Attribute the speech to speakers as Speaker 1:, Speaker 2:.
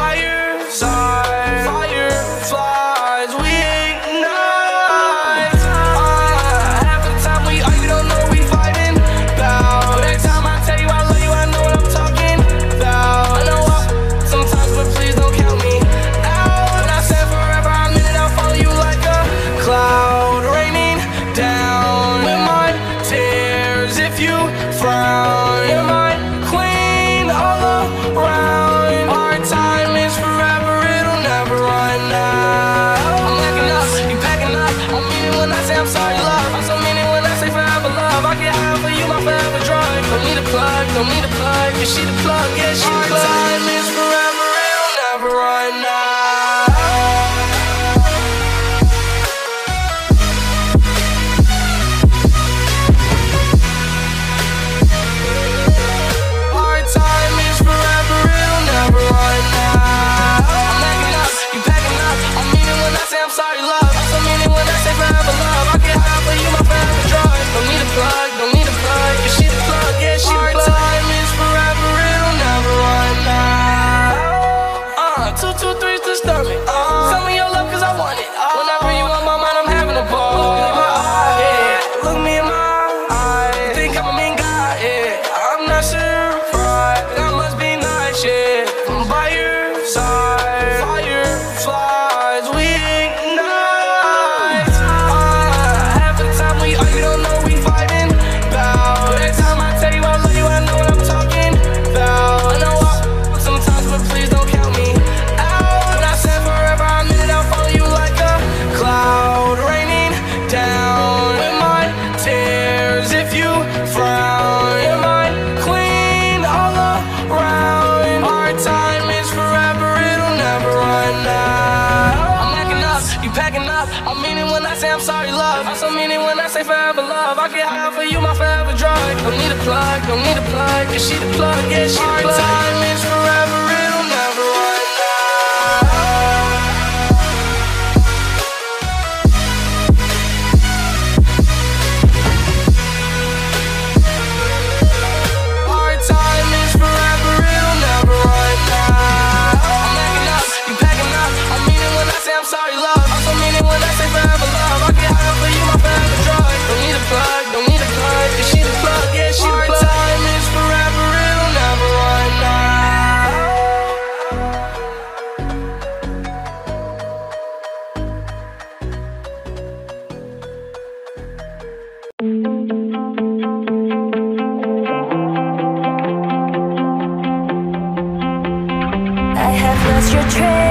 Speaker 1: by your side. Fireflies, we ignite. Half the time we argue, don't know we fighting about. Every time I tell you I love you, I know what I'm talking about. I know sometimes, but please don't count me out. And I said forever, I meant it, I'll follow you like a cloud raining down with my tears. If you frown, you're my queen all around. Our time is forever, it'll never run out. I'm backing up, you packing up. I mean it when I say I'm sorry, love. I so mean it when I say forever, love. I get high for you, my forever drug. Don't need a plug, don't need a plug. Yeah, she the plug, yeah, she the plug. Our time is forever, it'll never run out. I'm sorry, love. I so mean it when I say forever, love. I get high for you, my forever drug. Don't need a plug, don't need a plug. Yeah, she the plug, yeah, she the plug. Our time is forever, it'll never run out. 2, 2, 3's the stomach. Tell me your love, cause I want it. Whenever you on my mind, I'm having a ball. Look me in my eye, yeah. Look me in my eye. You think I'm a mean guy, yeah. I'm not surprised. That must be nice, yeah. I'm by your side. Fireflies, we I mean it when I say I'm sorry, love. I so mean it when I say forever, love. I get high for you, my forever drug. Don't need a plug, don't need a plug. Yeah, she the plug, yeah, she the plug. Our time is forever, it'll never run out. Our time is forever, it'll never run out. I'm backing up, you packing up. I mean it when I say I'm sorry, love. When I say forever, love, I get high for you, my forever drug. Don't need a plug, don't need a plug. Yeah, she the plug, yeah, she the plug. Our time is forever, it'll never run
Speaker 2: I have lost your trail.